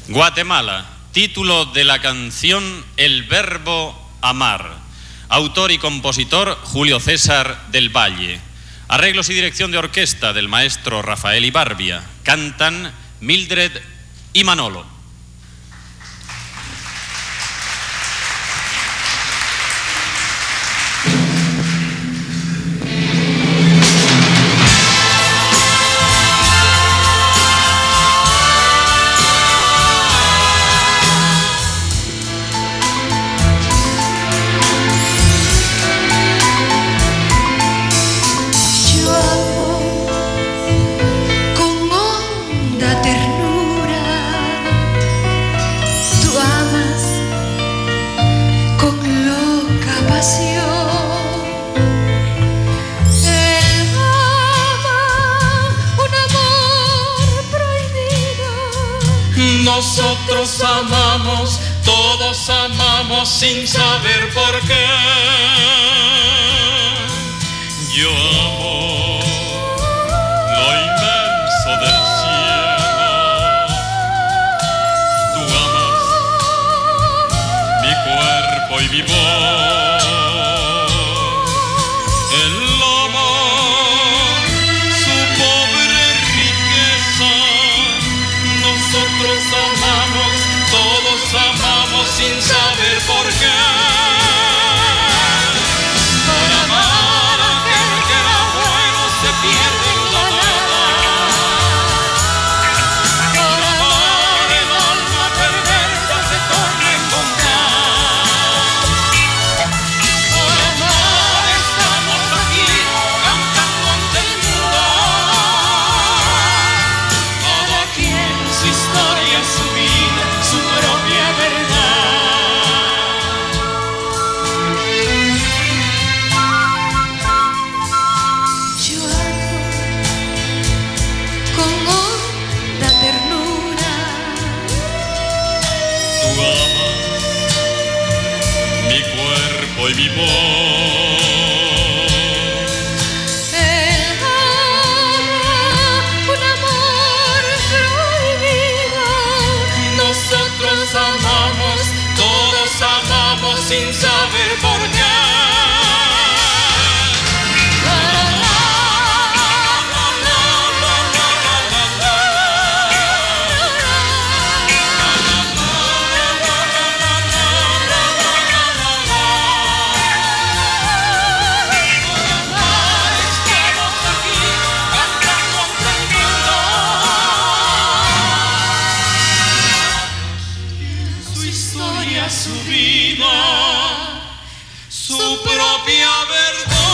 Guatemala, título de la canción El verbo amar. Autor y compositor Julio César del Valle. Arreglos y dirección de orquesta del maestro Rafael Ibarbia. Cantan Mildred y Manolo. Nosotros amamos, todos amamos sin saber por qué. Yo amo lo inmenso del cielo. Tú amas mi cuerpo y mi voz. El amor, su pobre riqueza. Nosotros amamos, todos amamos sin saber por qué. Por amar a aquel que era bueno se pierde en la nada. Por amar el alma perversa se torna en bondad. Por amar estamos aquí cantando ante el mundo. Cada quien su historia, su vida, su propia verdad. Yo amo con honda ternura. Tú amas mi cuerpo y mi voz. Él ama un amor prohibido. Nosotros amamos, todos amamos sin saber por qué. Su historia, su vida, su propia verdad.